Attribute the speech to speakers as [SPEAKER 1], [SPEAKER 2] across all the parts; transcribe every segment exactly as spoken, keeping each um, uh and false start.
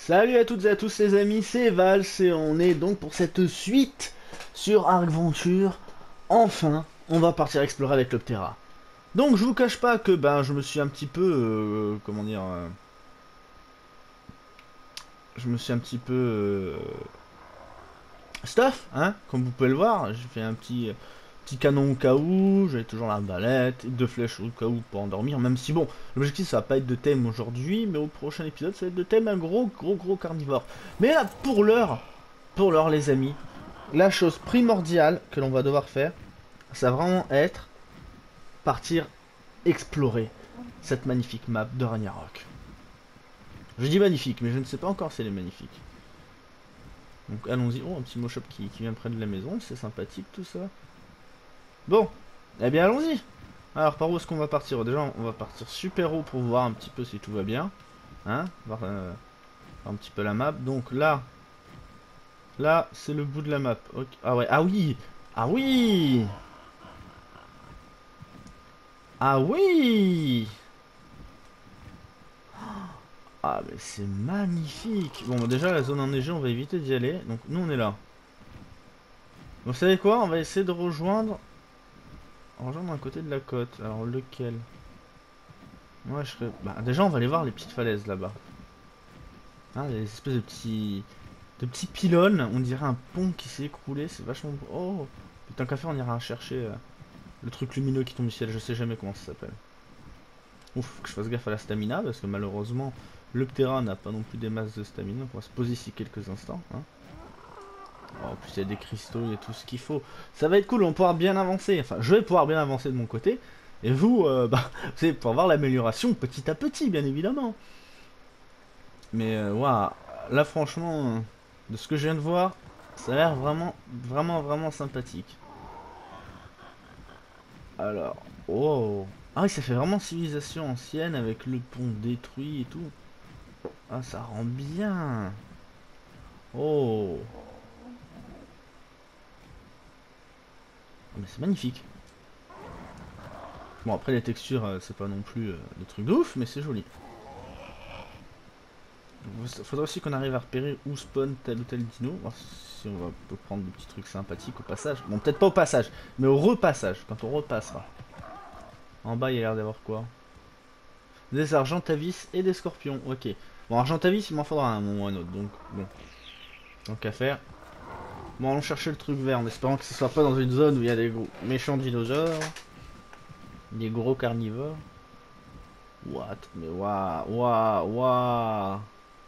[SPEAKER 1] Salut à toutes et à tous les amis, c'est Val, et on est donc pour cette suite sur Arc Venture. Enfin, on va partir explorer avec l'Optera. Donc je vous cache pas que ben je me suis un petit peu euh, comment dire euh, je me suis un petit peu euh, stuff, hein, comme vous pouvez le voir, j'ai fait un petit euh, petit canon au cas où, j'ai toujours la balette, deux flèches au cas où pour endormir, même si bon, l'objectif ça va pas être de thème aujourd'hui, mais au prochain épisode ça va être de thème un gros gros gros carnivore. Mais là pour l'heure, pour l'heure les amis, la chose primordiale que l'on va devoir faire, ça va vraiment être partir explorer cette magnifique map de Ragnarok. Je dis magnifique, mais je ne sais pas encore si elle est magnifique. Donc allons-y. Oh, un petit moshop qui, qui vient près de la maison, c'est sympathique tout ça. Bon, eh bien allons-y. Alors par où est-ce qu'on va partir? Déjà on va partir super haut pour voir un petit peu si tout va bien. Hein, voir, euh, voir un petit peu la map. Donc là, là c'est le bout de la map. Ok. Ah ouais, ah oui, ah oui. Ah oui! Ah mais c'est magnifique! Bon bah, déjà la zone enneigée on va éviter d'y aller. Donc nous on est là. Vous savez quoi? On va essayer de rejoindre... Rejoindre un côté de la côte. Alors lequel? Moi je serais... Bah déjà on va aller voir les petites falaises là-bas. Hein, les espèces de petits... De petits pylônes. On dirait un pont qui s'est écroulé. C'est vachement... Oh! Putain qu'à faire on ira chercher euh, le truc lumineux qui tombe du ciel. Je sais jamais comment ça s'appelle. Ouf, faut que je fasse gaffe à la stamina parce que malheureusement le Ptera n'a pas non plus des masses de stamina. On va se poser ici quelques instants. Hein. Oh, en plus il y a des cristaux, il y a tout ce qu'il faut. Ça va être cool, on va pouvoir bien avancer. Enfin, je vais pouvoir bien avancer de mon côté. Et vous, euh, bah, vous allez pouvoir voir l'amélioration petit à petit, bien évidemment. Mais euh, waouh, là franchement, euh, de ce que je viens de voir, ça a l'air vraiment, vraiment, vraiment sympathique. Alors, oh. Ah oui, ça fait vraiment civilisation ancienne avec le pont détruit et tout. Ah, ça rend bien. Oh. Ah, mais c'est magnifique. Bon, après les textures, euh, c'est pas non plus euh, le truc de ouf, mais c'est joli. Faudra aussi qu'on arrive à repérer où spawn tel ou tel dino. Voir si on va peut prendre des petits trucs sympathiques au passage. Bon, peut-être pas au passage, mais au repassage, quand on repassera. En bas, il y a l'air d'avoir quoi? Des argentavis et des scorpions. Ok. Bon, argentavis, il m'en faudra un moment ou un autre, donc bon. Tant qu'à faire. Bon, allons chercher le truc vert en espérant que ce soit pas dans une zone où il y a des gros méchants dinosaures. Des gros carnivores. What? Mais waouh, waouh, waouh.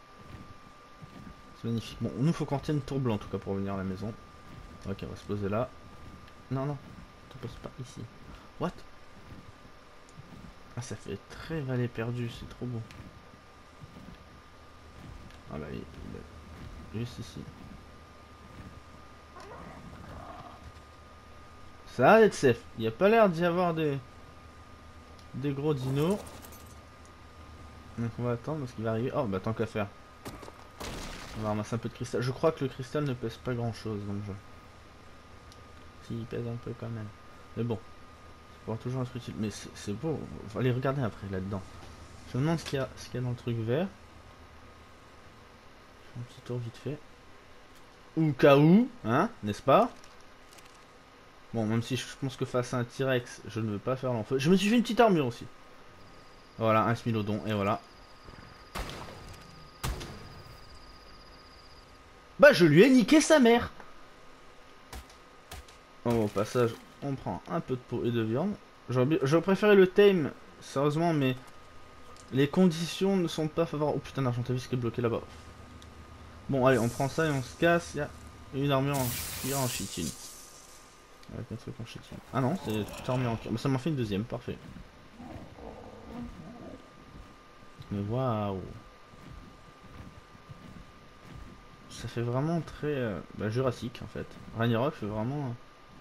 [SPEAKER 1] C'est magnifique. Bon, nous faut qu'on tienne tour blanc en tout cas pour venir à la maison. Ok, on va se poser là. Non, non, on te pose pas ici. What? Ah, ça fait très vallée perdue, c'est trop beau. Ah bah, il est juste ici. Ça va être safe. Il n'y a pas l'air d'y avoir des... des gros dinos. Donc on va attendre parce qu'il va arriver. Oh bah tant qu'à faire. On va ramasser un peu de cristal. Je crois que le cristal ne pèse pas grand chose dans le jeu. Si, il pèse un peu quand même. Mais bon, ça pourra toujours être utile. Mais c'est beau. On va aller regarder après là-dedans. Je me demande ce qu'il y a, ce qu'il y a dans le truc vert. Je fais un petit tour vite fait. Ou cas où, hein, n'est-ce pas? Bon, même si je pense que face à un T-Rex, je ne veux pas faire l'enfeu. Je me suis fait une petite armure aussi. Voilà, un smilodon, et voilà. Bah, je lui ai niqué sa mère. Bon, au passage, on prend un peu de peau et de viande. J'aurais préféré le tame, sérieusement, mais les conditions ne sont pas favorables. Oh putain, l'argentavis qui est bloqué là-bas. Bon, allez, on prend ça et on se casse. Il y a une armure en, il y a en chitine. Avec un truc en chitine. Ah non, c'est toute armure en cuir. Bah, ça m'en fait une deuxième, parfait. Mais waouh! Ça fait vraiment très euh, bah, jurassique en fait. Ragnarok fait vraiment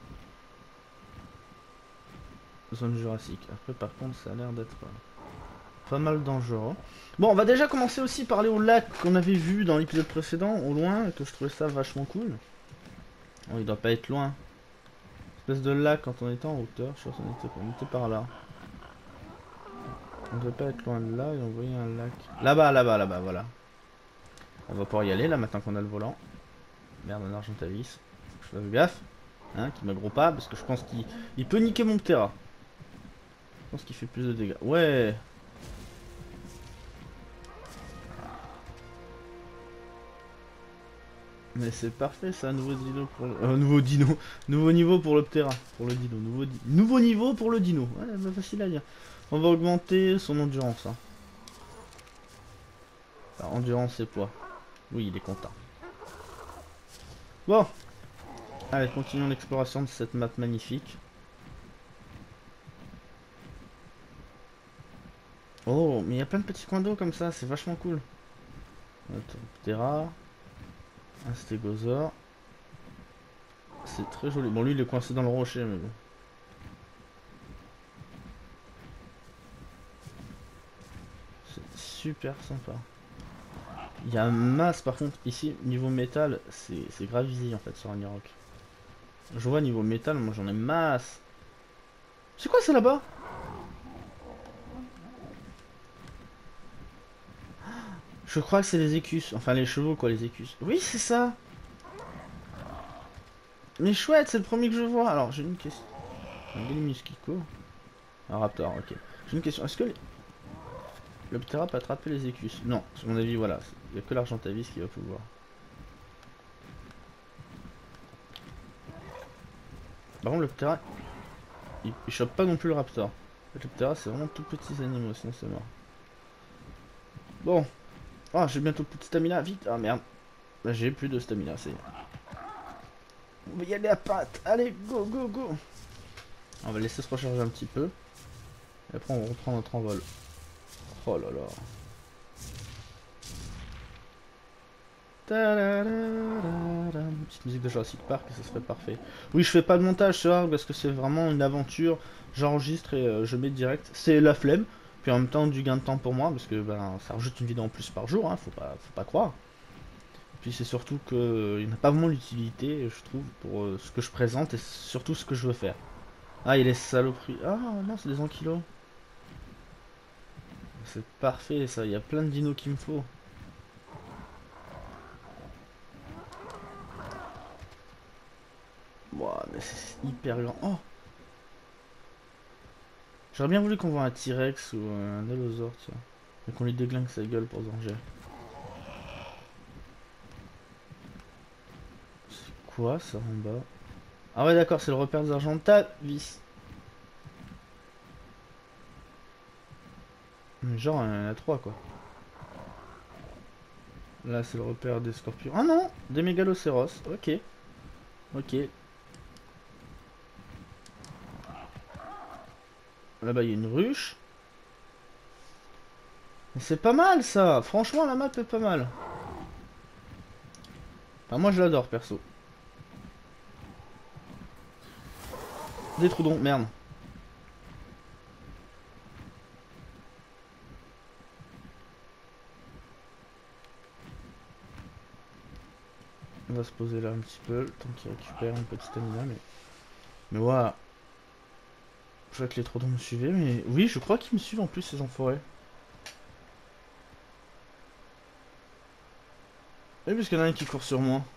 [SPEAKER 1] euh, zone jurassique. Après par contre ça a l'air d'être euh, pas mal dangereux. Bon, on va déjà commencer aussi par aller au lac qu'on avait vu dans l'épisode précédent, au loin, et que je trouvais ça vachement cool. Oh, il doit pas être loin. Espèce de lac quand on était en hauteur, je crois qu'on était, on était par là. On devait pas être loin de là et on voyait un lac. Là-bas, là-bas, là-bas, voilà. On va pouvoir y aller là maintenant qu'on a le volant. Merde, un Argentavis. Faut que je fasse gaffe. Hein, qu'il m'aggro pas, parce que je pense qu'il il peut niquer mon Ptera. Je pense qu'il fait plus de dégâts. Ouais. Mais c'est parfait ça, nouveau dino pour le... Euh, nouveau dino. Nouveau niveau pour le Ptera. Pour le dino. Nouveau, di... nouveau niveau pour le dino. Ouais, bah, facile à dire. On va augmenter son endurance. Hein. Enfin, endurance et poids. Oui, il est content. Bon. Allez, continuons l'exploration de cette map magnifique. Oh, mais il y a plein de petits coins d'eau comme ça, c'est vachement cool. Attends, Ptera. Un stégosaure. C'est très joli. Bon, lui, il est coincé dans le rocher, mais bon. C'est super sympa. Il y a masse, par contre, ici, niveau métal, c'est grave easy, en fait, sur un Rock. Je vois, niveau métal, moi, j'en ai masse. C'est quoi, ça, là-bas? Je crois que c'est les écus. Enfin, les chevaux, quoi, les écus. Oui, c'est ça. Mais chouette, c'est le premier que je vois. Alors, j'ai une question. Un Gelimus qui court. Un raptor, ok. J'ai une question. Est-ce que les... le Ptera peut attraper les écus? Non, à mon avis, voilà. Il n'y a que l'Argentavis qui va pouvoir. Par contre, le Ptera, il, il chope pas non plus le raptor. Le Ptera, c'est vraiment tout petits animaux, sinon c'est mort. Bon. Ah, oh, j'ai bientôt plus de stamina, vite. Ah merde. Là, j'ai plus de stamina, c'est... On va y aller à patte. Allez, go, go, go. On va laisser se recharger un petit peu. Et après, on reprend notre envol. Oh là là. Une petite musique de Jurassic Park, ça serait parfait. Oui, je fais pas de montage ce parce que c'est vraiment une aventure. J'enregistre et euh, je mets direct. C'est la flemme. Puis en même temps, du gain de temps pour moi parce que ben, ça rajoute une vidéo en plus par jour. Hein, faut pas, faut pas croire. Puis c'est surtout qu'il n'y en a pas vraiment l'utilité, je trouve, pour euh, ce que je présente et surtout ce que je veux faire. Ah, il est saloperie. Ah non, c'est des ankylos. C'est parfait ça, il y a plein de dinos qu'il me faut. Ouah, mais c'est hyper grand. Oh, j'aurais bien voulu qu'on voit un T-Rex ou un Allosaure, tiens. Et qu'on lui déglingue sa gueule pour danger. C'est quoi ça en bas? Ah ouais d'accord, c'est le repère des Argentavis. Genre, il y en a trois quoi. Là c'est le repère des scorpions. Ah non, des mégalocéros, ok. Ok. Là-bas il y a une ruche. C'est pas mal ça, franchement la map est pas mal. Enfin moi je l'adore perso. Des troudons, merde. On va se poser là un petit peu, le temps qu'il récupère une petite stamina, mais... Mais voilà. Je vois que les troudons me suivaient, mais... Oui, je crois qu'ils me suivent en plus, ces enfoirés. Oui, parce qu'il y en a un qui court sur moi.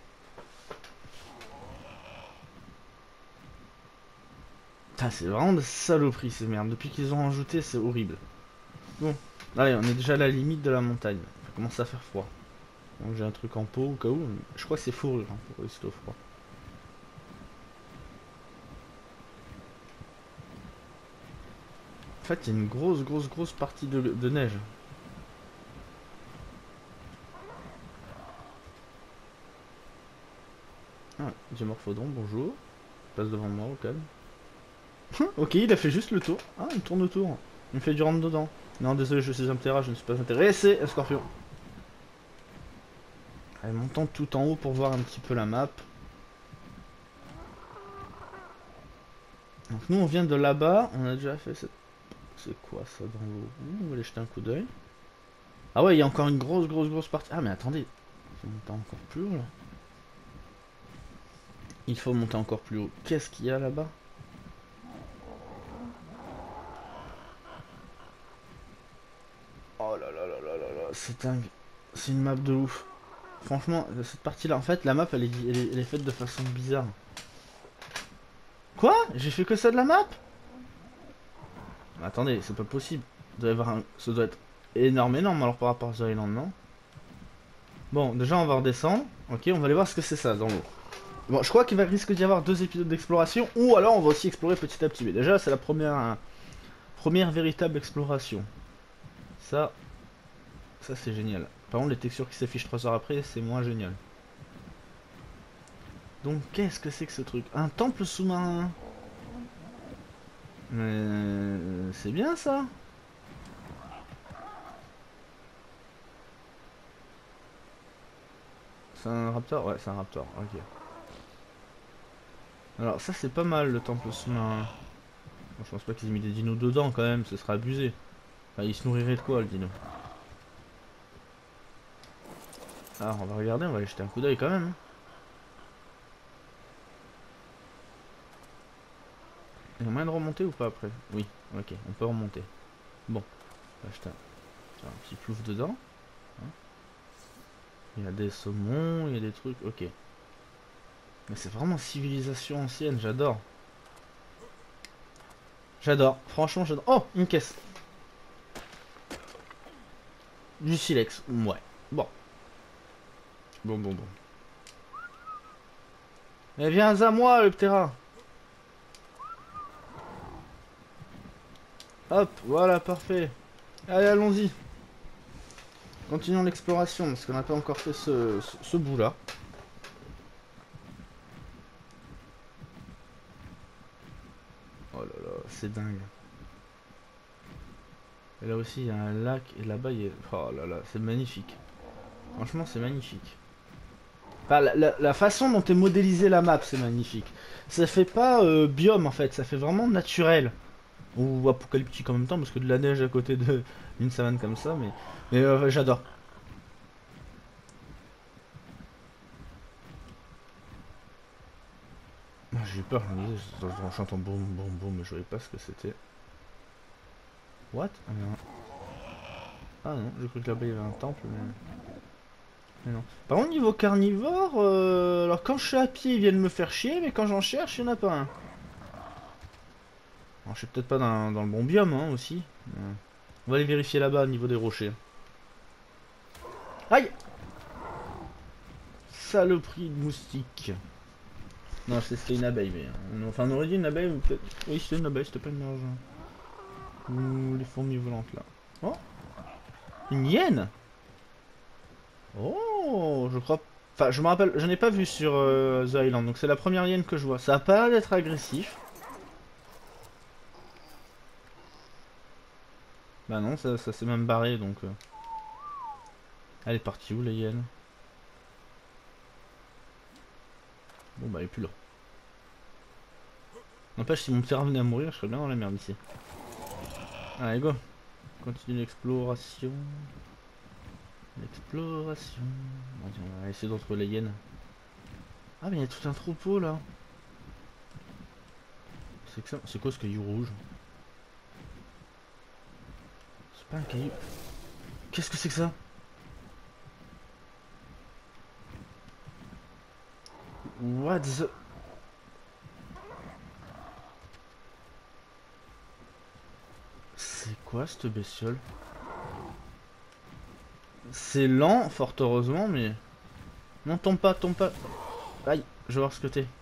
[SPEAKER 1] Putain, c'est vraiment des saloperies ces merdes. Depuis qu'ils ont rajouté, c'est horrible. Bon, allez, on est déjà à la limite de la montagne. Ça commence à faire froid. Donc j'ai un truc en pot au cas où. Je crois que c'est fourrure hein, pour résister au froid. En fait, il y a une grosse, grosse, grosse partie de, de neige. Ah, Diamorphodon, bonjour. Passe devant moi au calme. Ok, il a fait juste le tour. Ah, il tourne autour. Il me fait du rentre dedans. Non, désolé, je suis un Ptera, je ne suis pas intéressé. Un scorpion. Allez, montons tout en haut pour voir un petit peu la map. Donc nous, on vient de là-bas. On a déjà fait cette... C'est quoi ça dans l'eau? On va aller jeter un coup d'œil. Ah ouais, il y a encore une grosse, grosse, grosse partie. Ah mais attendez. Il faut monter encore plus haut là. Il faut monter encore plus haut. Qu'est-ce qu'il y a là-bas? Oh là là là là là là, c'est dingue. C'est une map de ouf. Franchement, cette partie-là, en fait, la map, elle est, elle est, elle est faite de façon bizarre. Quoi? J'ai fait que ça de la map? Mais attendez, c'est pas possible. Il doit y avoir un... Ça doit être énorme, énorme alors par rapport à The Island, non? Bon, déjà, on va redescendre. Ok, on va aller voir ce que c'est ça dans l'eau. Bon, je crois qu'il va risque d'y avoir deux épisodes d'exploration, ou alors on va aussi explorer petit à petit. Mais déjà, c'est la première, hein, première véritable exploration. Ça, ça c'est génial. Par contre, les textures qui s'affichent trois heures après, c'est moins génial. Donc, qu'est-ce que c'est que ce truc? Un temple sous-marin? Mais c'est bien ça. C'est un raptor? Ouais, c'est un raptor. Ok. Alors, ça c'est pas mal le temple sous-marin. Bon, je pense pas qu'ils aient mis des dinos dedans quand même, ce serait abusé. Enfin, il se nourrirait de quoi le dino? Alors, on va regarder, on va aller jeter un coup d'œil quand même, hein. Il y a moyen de remonter ou pas après? Oui, ok, on peut remonter. Bon, on va jeter un, un petit plouf dedans. Hein. Il y a des saumons, il y a des trucs, ok. Mais c'est vraiment civilisation ancienne, j'adore. J'adore, franchement j'adore. Oh, une caisse. Du silex, ouais. Bon. Bon, bon, bon. Mais viens à moi, le Ptera. Hop, voilà, parfait. Allez, allons-y. Continuons l'exploration, parce qu'on n'a pas encore fait ce, ce, ce bout-là. Oh là là, c'est dingue. Et là aussi, il y a un lac, et là-bas, il y a... Oh là là, c'est magnifique. Franchement, c'est magnifique. Enfin, la, la, la façon dont est modélisée la map, c'est magnifique. Ça fait pas euh, biome, en fait, ça fait vraiment naturel. Ou apocalyptique en même temps, parce que de la neige à côté de d'une savane comme ça, mais, mais euh, j'adore. Ah, j'ai eu peur, je me disais, je j'entends boum boum boum, mais je voyais pas ce que c'était. What? Ah non, ah non, j'ai cru que là-bas il y avait un temple, mais... mais non. Par contre, niveau carnivore, euh, alors quand je suis à pied, ils viennent me faire chier, mais quand j'en cherche, il n'y en a pas un. Alors, je suis peut-être pas dans, dans le bon biome, hein, aussi. Ouais. On va aller vérifier là-bas au niveau des rochers. Aïe! Saloperie de moustique. Non, c'était une abeille, mais... euh, enfin, on aurait dit une abeille, ou peut-être... Oui, c'était une abeille, c'était pas une marge. Ou les fourmis volantes, là. Oh! Une hyène! Oh, je crois... Enfin, je me rappelle, je n'ai pas vu sur euh, The Island, donc c'est la première hyène que je vois. Ça a pas l'air d'être agressif. Bah non, ça, ça s'est même barré, donc... Euh... Elle est partie où, la hyène? Bon, bah, elle est plus là. N'empêche, si mon père venait à mourir, je serais bien dans la merde ici. Allez, go. Continue l'exploration. L'exploration. On va essayer de retrouver la hyène. Ah, mais il y a tout un troupeau, là. C'est que ça... C'est quoi ce caillou rouge? C'est pas un caillou... Qu'est-ce que c'est que ça? What the... C'est quoi cette bestiole? C'est lent, fort heureusement, mais... Non, tombe pas, tombe pas. Aïe, je vais voir ce que t'es.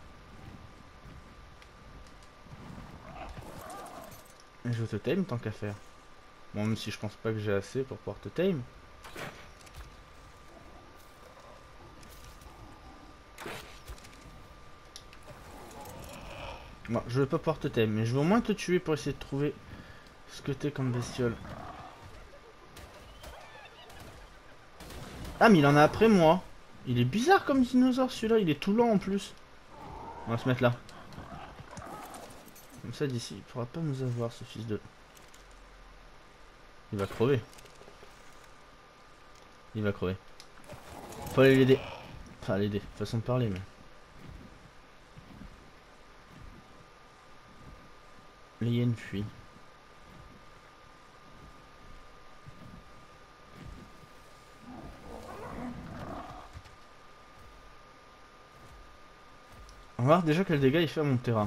[SPEAKER 1] Et je te tame tant qu'à faire. Bon, même si je pense pas que j'ai assez pour pouvoir te tame. Bon, je vais pas pouvoir te tame, mais je vais au moins te tuer pour essayer de trouver ce que t'es comme bestiole. Ah, mais il en a après moi. Il est bizarre comme dinosaure celui-là, il est tout lent en plus. On va se mettre là. Comme ça d'ici, il pourra pas nous avoir ce fils de... Il va crever. Il va crever. Faut aller l'aider. Enfin l'aider, façon de parler mais... Les hyènes fuient. On va voir déjà quel dégât il fait à mon terrain.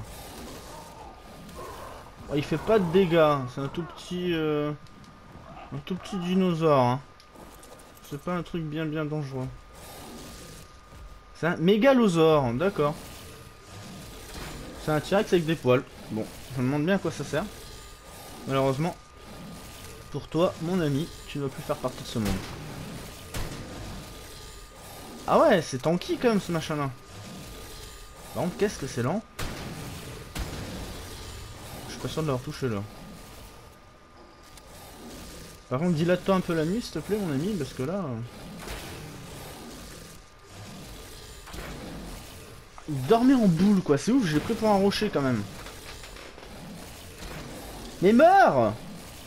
[SPEAKER 1] Oh, il fait pas de dégâts, c'est un tout petit... Euh... Un tout petit dinosaure. Hein. C'est pas un truc bien bien dangereux. C'est un mégalosaure, d'accord. C'est un T-Rex avec des poils. Bon, je me demande bien à quoi ça sert. Malheureusement, pour toi, mon ami, tu ne vas plus faire partie de ce monde. Ah ouais, c'est tanky quand même ce machin-là. Par contre, qu'est-ce que c'est lent? Je suis pas sûr de leur toucher là. Par contre, dilate-toi un peu la nuit, s'il te plaît, mon ami, parce que là... euh, Il dormait en boule, quoi. C'est ouf, j'ai pris pour un rocher quand même. Mais meurs!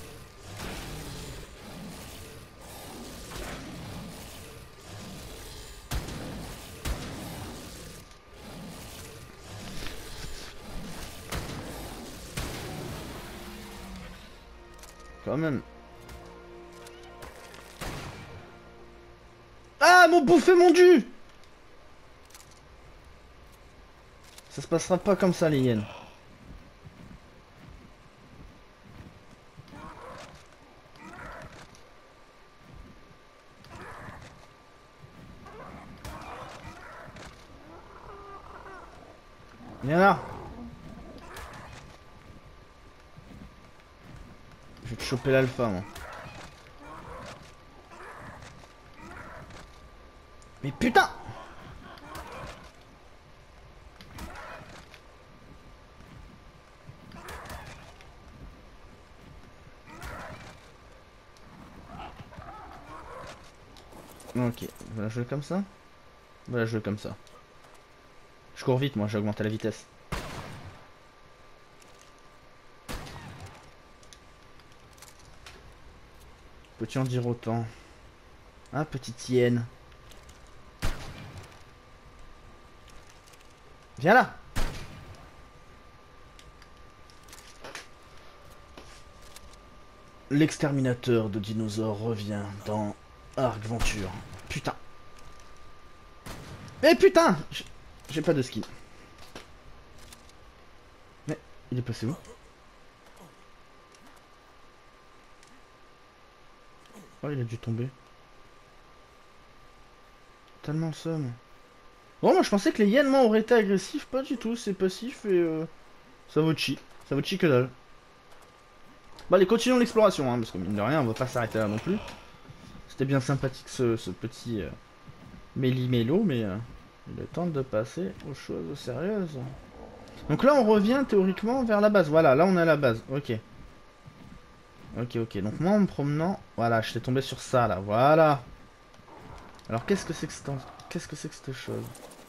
[SPEAKER 1] Quand même. Ah, mon bouffé mon dû! Ça se passera pas comme ça, les hyènes. Viens là. Je vais te choper l'alpha, moi. Mais putain! Ok, on va la jouer comme ça. On va la jouer comme ça. Je cours vite, moi, j'ai augmenté la vitesse. Peux-tu en dire autant? Ah, petite hyène. Viens là! L'exterminateur de dinosaures revient dans Arc Venture. Putain. Mais putain! J'ai pas de ski. Mais il est passé où? Oh, il a dû tomber. Tellement le seum. Bon, moi je pensais que les hyènes moi, auraient été agressifs. Pas du tout, c'est passif et euh, ça vaut chi. Ça vaut chi que dalle. Bah, allez, continuons l'exploration, hein, parce que mine de rien, on va pas s'arrêter là non plus. C'était bien sympathique ce, ce petit euh, méli-mélo, mais euh, il est temps de passer aux choses sérieuses. Donc là, on revient théoriquement vers la base. Voilà, là on est à la base. Ok. Ok, ok. Donc moi, en me promenant, voilà, je t'ai tombé sur ça là. Voilà. Alors qu'est-ce que c'est que cette... qu'est-ce que c'est que cette chose?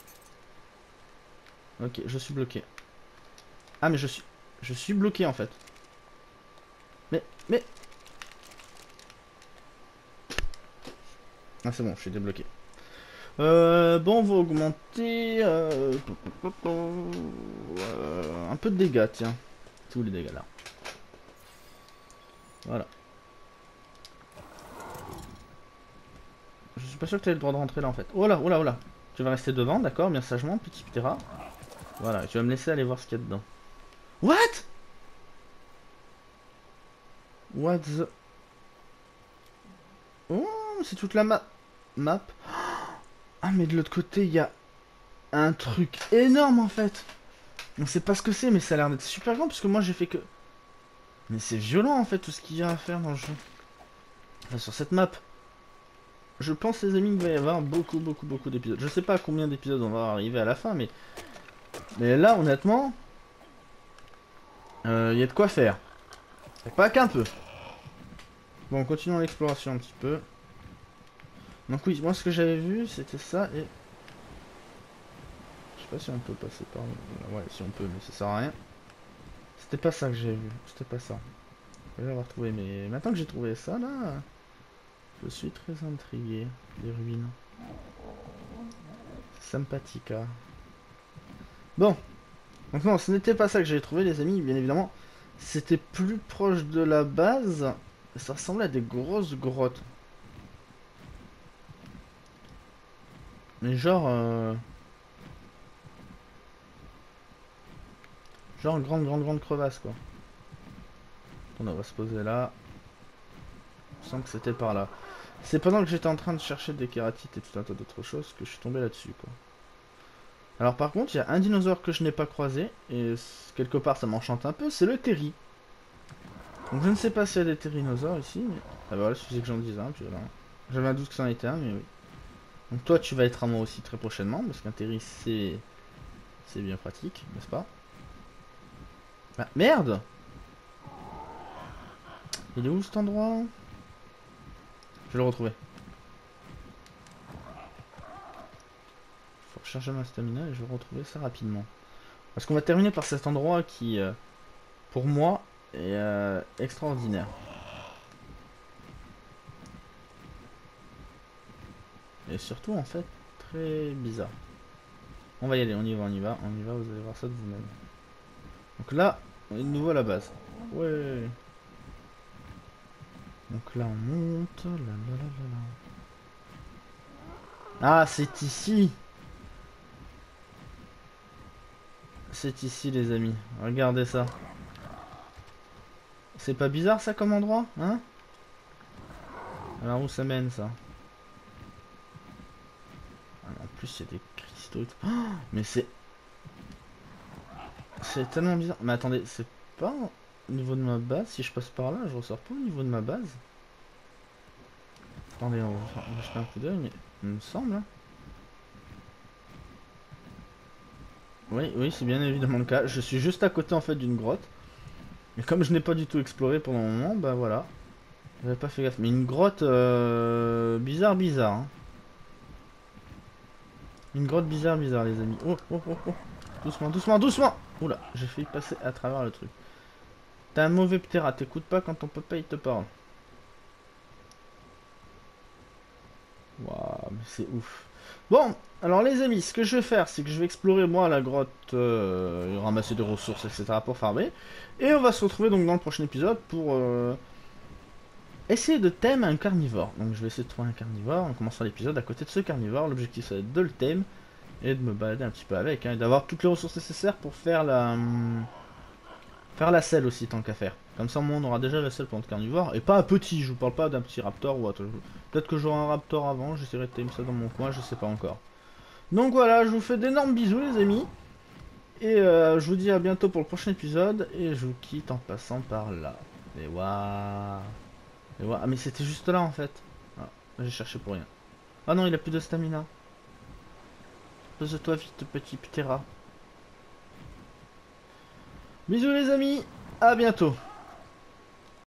[SPEAKER 1] Ok, je suis bloqué. Ah, mais je suis... Je suis bloqué, en fait. Mais... Mais... Ah, c'est bon, je suis débloqué. Euh... Bon, on va augmenter... Euh... euh, un peu de dégâts, tiens. Tous les dégâts, là. Voilà. Je suis pas sûr que tu aies le droit de rentrer là, en fait. Oh là, oh là, oh là. Tu vas rester devant, d'accord, bien sagement, petit Ptera. Voilà, tu vas me laisser aller voir ce qu'il y a dedans. What? What the... Oh, c'est toute la map. Map. Ah, mais de l'autre côté, il y a un truc énorme en fait. On sait pas ce que c'est, mais ça a l'air d'être super grand parce que moi j'ai fait que. Mais c'est violent en fait tout ce qu'il y a à faire dans le jeu. Enfin, sur cette map. Je pense, les amis, qu'il va y avoir beaucoup, beaucoup, beaucoup d'épisodes. Je sais pas à combien d'épisodes on va arriver à la fin, mais. Mais là, honnêtement. Il euh, y a de quoi faire. Pas qu'un peu. Bon, continuons l'exploration un petit peu. Donc oui, moi ce que j'avais vu, c'était ça et... Je sais pas si on peut passer par... Ouais, si on peut, mais ça sert à rien. C'était pas ça que j'avais vu, c'était pas ça. Je vais l'avoir trouvé, mais maintenant que j'ai trouvé ça, là... Je suis très intrigué. Les ruines. Sympathica. Bon. Donc non, ce n'était pas ça que j'avais trouvé, les amis, bien évidemment. C'était plus proche de la base. Ça ressemblait à des grosses grottes. Mais genre... Euh... Genre grande, grande, grande crevasse, quoi. On va se poser là. Je sens que c'était par là. C'est pendant que j'étais en train de chercher des kératites et tout un tas d'autres choses que je suis tombé là-dessus, quoi. Alors par contre, il y a un dinosaure que je n'ai pas croisé, et quelque part ça m'enchante un peu, c'est le Terry. Donc je ne sais pas s'il y a des Terrinosaures ici, mais... Ah bah voilà, il suffisait que j'en dise un, puis voilà. J'avais un doute que c'en était un, mais oui. Donc toi, tu vas être à moi aussi très prochainement, parce qu'un Terry, c'est... C'est bien pratique, n'est-ce pas? Ah, merde! Il est où cet endroit? Je vais le retrouver. Faut recharger ma stamina et je vais retrouver ça rapidement. Parce qu'on va terminer par cet endroit qui, euh, pour moi, est euh, extraordinaire. Et surtout, en fait, très bizarre. On va y aller, on y va, on y va, on y va, vous allez voir ça de vous-même. Donc là, on est de nouveau à la base. Ouais. Donc là, on monte. Là, là, là, là, là. Ah, c'est ici. C'est ici, les amis. Regardez ça. C'est pas bizarre, ça, comme endroit, hein? Alors, où ça mène, ça? Ah, en plus, il y a des cristaux et tout. Oh, mais c'est... C'est tellement bizarre. Mais attendez, c'est pas au niveau de ma base? Si je passe par là, je ressors pas au niveau de ma base? Attendez, on va, on va jeter un coup d'œil, mais il me semble. Hein. Oui, oui, c'est bien évidemment le cas. Je suis juste à côté en fait d'une grotte. Mais comme je n'ai pas du tout exploré pendant un moment, bah voilà. J'avais pas fait gaffe. Mais une grotte euh, bizarre, bizarre. Hein. Une grotte bizarre, bizarre, les amis. Oh, oh, oh, oh. Doucement, doucement, doucement. Oula, j'ai failli passer à travers le truc. T'as un mauvais ptéra, t'écoutes pas quand ton papa il te parle. Waouh, mais c'est ouf. Bon, alors les amis, ce que je vais faire, c'est que je vais explorer moi la grotte, euh, ramasser des ressources, et cetera pour farmer. Et on va se retrouver donc dans le prochain épisode pour euh, essayer de thème un carnivore. Donc je vais essayer de trouver un carnivore en commençant l'épisode à côté de ce carnivore. L'objectif c'est de le thème et de me balader un petit peu avec, hein, et d'avoir toutes les ressources nécessaires pour faire la... Hum, faire la selle aussi tant qu'à faire. Comme ça, on aura déjà la selle pour notre carnivore. Et pas un petit, je vous parle pas d'un petit raptor ou autre. Peut-être que j'aurai un raptor avant, j'essaierai de timer ça dans mon coin, je sais pas encore. Donc voilà, je vous fais d'énormes bisous les amis. Et euh, je vous dis à bientôt pour le prochain épisode. Et je vous quitte en passant par là. Et waouh. Et waouh. Ah mais c'était juste là en fait. Ah, j'ai cherché pour rien. Ah non, il a plus de stamina. Pose-toi vite, petit ptéra. Bisous les amis, à bientôt.